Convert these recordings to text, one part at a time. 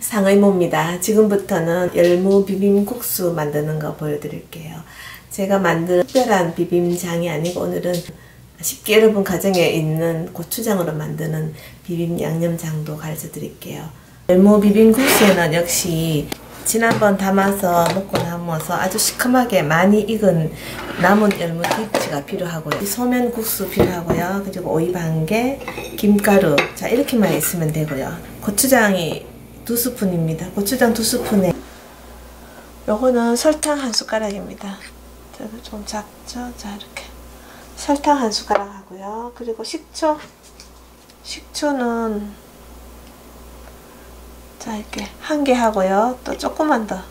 상의모입니다. 지금부터는 열무 비빔국수 만드는 거 보여드릴게요. 제가 만든 특별한 비빔장이 아니고 오늘은 쉽게 여러분 가정에 있는 고추장으로 만드는 비빔 양념장도 가르쳐 드릴게요. 열무 비빔국수에는 역시 지난번 담아서 먹고 남아서 아주 시큼하게 많이 익은 남은 열무 김치가 필요하고요. 소면 국수 필요하고요. 그리고 오이 반 개, 김가루, 자 이렇게만 있으면 되고요. 고추장이 2스푼입니다. 고추장 2스푼에 요거는 설탕 1숟가락입니다. 좀 작죠? 자 이렇게 설탕 1숟가락 하고요. 그리고 식초는 자 이렇게 1개 하고요. 또 조금만 더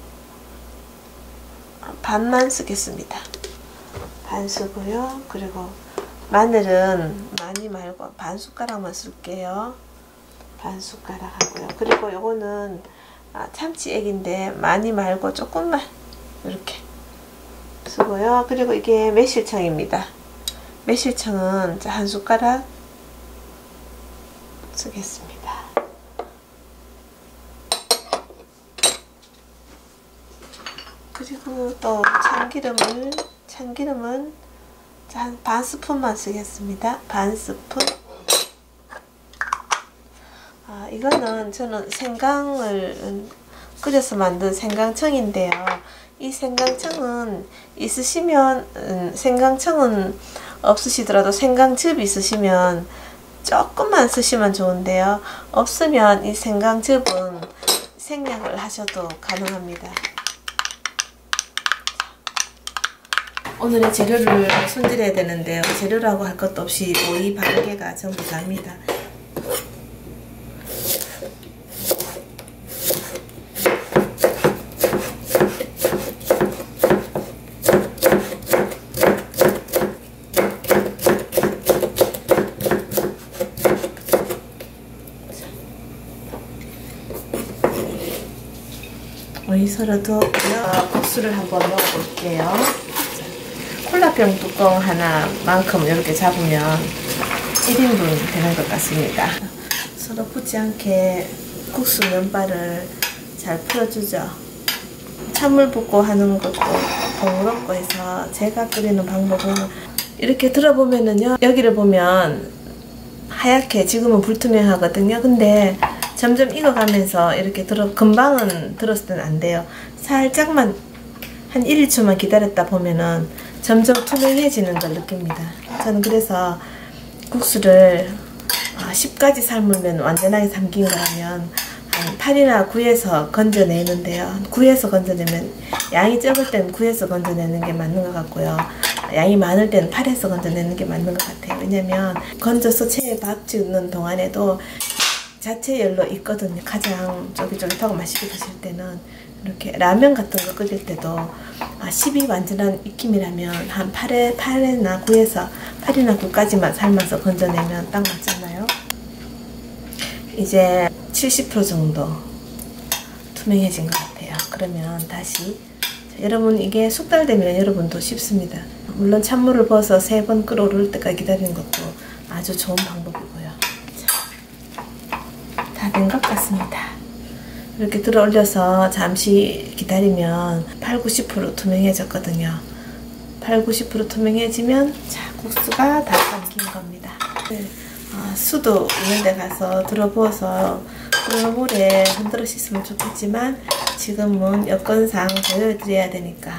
반만 쓰겠습니다. 반 쓰고요. 그리고 마늘은 많이 말고 반 숟가락만 쓸게요. 반 숟가락 하고요. 그리고 요거는 참치액인데 많이 말고 조금만 이렇게 쓰고요. 그리고 이게 매실청입니다. 매실청은 1숟가락 쓰겠습니다. 그리고 또 참기름은 한 반 스푼만 쓰겠습니다. 반 스푼. 이거는 저는 생강을 끓여서 만든 생강청인데요. 이 생강청은 있으시면 생강청은 없으시더라도 생강즙 있으시면 조금만 쓰시면 좋은데요. 없으면 이 생강즙은 생략을 하셔도 가능합니다. 오늘의 재료를 손질해야 되는데요. 재료라고 할 것도 없이 오이 반 개가 전부 다입니다. 오이 썰어두고요. 국수를 한번 넣어볼게요. 콜라병 뚜껑 하나만큼 이렇게 잡으면 1인분 되는 것 같습니다. 서로 붙지 않게 국수 면발을 잘 풀어주죠. 찬물 붓고 하는 것도 번거롭고 해서 제가 끓이는 방법은 이렇게 들어보면은요, 여기를 보면 하얗게 지금은 불투명하거든요. 근데 점점 익어가면서 이렇게 금방은 들었을 때는 안 돼요. 살짝만 한 1, 2초만 기다렸다 보면은 점점 투명해지는 걸 느낍니다. 저는 그래서 국수를 10가지 삶으면 완전하게 삶긴 거라면 한 8이나 9에서 건져내는데요. 9에서 건져내면 양이 적을 때는 9에서 건져내는 게 맞는 것 같고요. 양이 많을 때는 8에서 건져내는 게 맞는 것 같아요. 왜냐면 건져서 체에 밥 짓는 동안에도 자체 열로 익거든요. 가장 쫄깃쫄깃하고 맛있게 드실 때는 이렇게 라면 같은 거 끓일 때도 10이 완전한 익힘이라면 한 8이나 9까지만 삶아서 건져내면 딱 맞잖아요. 이제 70% 정도 투명해진 것 같아요. 그러면 다시 여러분 이게 숙달되면 여러분도 쉽습니다. 물론 찬물을 부어서 3번 끓어오를 때까지 기다리는 것도 아주 좋은 방법이고요. 다 된 것 같습니다. 이렇게 들어 올려서 잠시 기다리면 80~90% 투명해졌거든요. 80~90% 투명해지면 자 국수가 다 담긴 겁니다. 수도 있는 데 가서 들어 부어서 끓는 물에 흔들어 씻으면 좋겠지만 지금은 여건상 보여드려야 되니까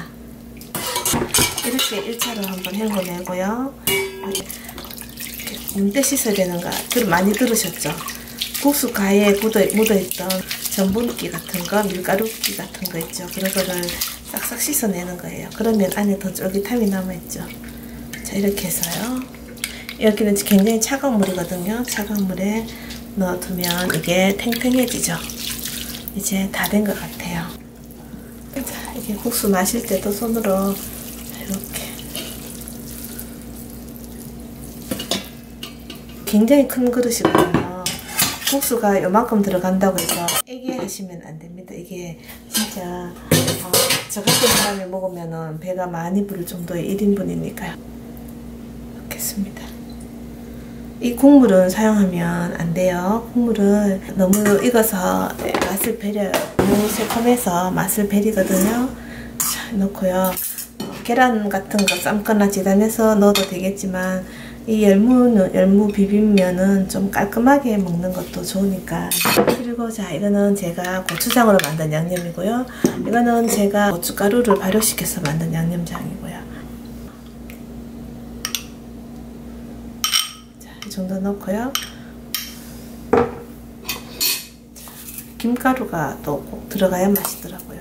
이렇게 1차로 한번 헹궈내고요. 문대 씻어야 되는 거 많이 들으셨죠? 국수 가에 묻어있던 전분기 같은 거, 밀가루기 같은 거 있죠. 그런 거를 싹싹 씻어내는 거예요. 그러면 안에 더 쫄깃함이 남아있죠. 자 이렇게 해서요. 여기는 굉장히 차가운 물이거든요. 차가운 물에 넣어두면 이게 탱탱해지죠. 이제 다 된 것 같아요. 자 이게 국수 마실 때도 손으로 이렇게 굉장히 큰 그릇이거든요. 국수가 요만큼 들어간다고 해서 애기 하시면 안 됩니다. 이게 진짜 저 같은 사람이 먹으면 배가 많이 부를 정도의 1인분이니까요. 넣겠습니다. 이 국물은 사용하면 안 돼요. 국물을 너무 익어서 맛을 배려요. 너무 새콤해서 맛을 배리거든요. 자, 넣고요. 계란 같은 거 삶거나 지단해서 넣어도 되겠지만 이 열무 비빔면은 좀 깔끔하게 먹는 것도 좋으니까. 그리고 자, 이거는 제가 고추장으로 만든 양념이고요. 이거는 제가 고춧가루를 발효시켜서 만든 양념장이고요. 자, 이 정도 넣고요. 김가루가 또 꼭 들어가야 맛있더라고요.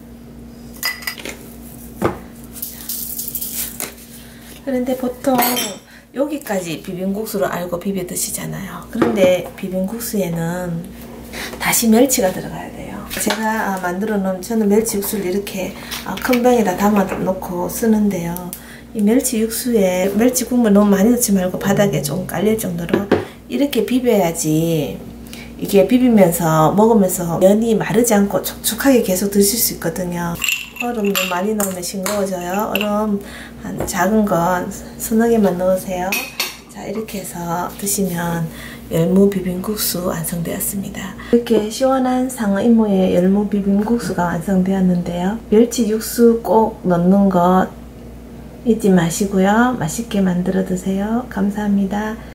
그런데 보통 여기까지 비빔국수로 알고 비벼 드시잖아요. 그런데 비빔국수에는 다시 멸치가 들어가야 돼요. 제가 만들어 놓은, 저는 멸치 육수를 이렇게 큰 병에다 담아 놓고 쓰는데요. 이 멸치 육수에 멸치 국물 너무 많이 넣지 말고 바닥에 좀 깔릴 정도로 이렇게 비벼야지 이게 비비면서 먹으면서 면이 마르지 않고 촉촉하게 계속 드실 수 있거든요. 얼음 너무 많이 넣으면 싱거워져요. 얼음 한 작은 건 서너 개만 넣으세요. 자, 이렇게 해서 드시면 열무 비빔국수 완성되었습니다. 이렇게 시원한 상어 이모의 열무 비빔국수가 완성되었는데요. 멸치 육수 꼭 넣는 거 잊지 마시고요. 맛있게 만들어 드세요. 감사합니다.